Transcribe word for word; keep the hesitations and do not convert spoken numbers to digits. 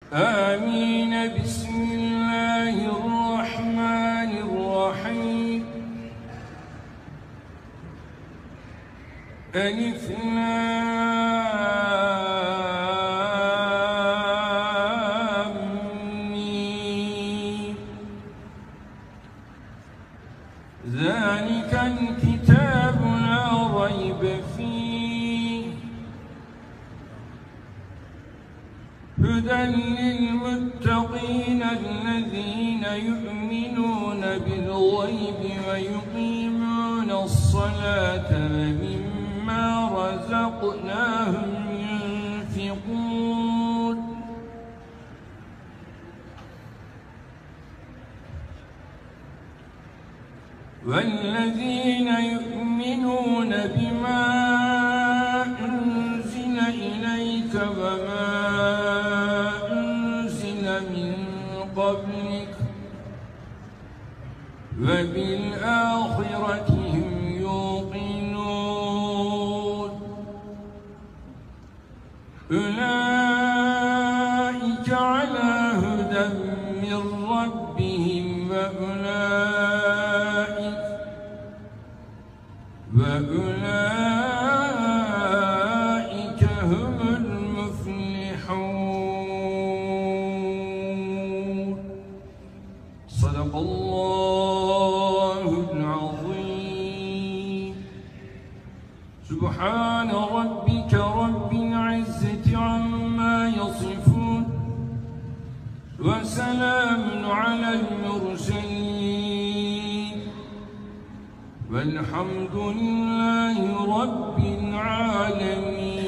آمين. بسم الله الرحمن الرحيم. ألف لام ميم. ذلك الكتاب لا ريب فيه هدى للمتقين الذين يؤمنون بالغيب ويقيمون الصلاة ومما رزقناهم ينفقون. والذين يؤمنون بما أنزل إليك وما أنزل من قبلك وبالآخرة هم يوقنون. أولئك على هدى من ربهم وأولئك وأولئك هم المفلحون. صدق الله العظيم. سبحان ربك رب العزة عما يصفون وسلام على المرسلين والحمد لله رب العالمين.